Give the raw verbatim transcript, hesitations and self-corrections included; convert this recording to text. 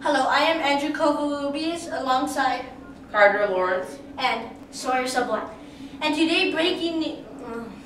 Hello, I am Andrew Kovalubius alongside Carter Lawrence and Sawyer Sublime. And today breaking... Uh,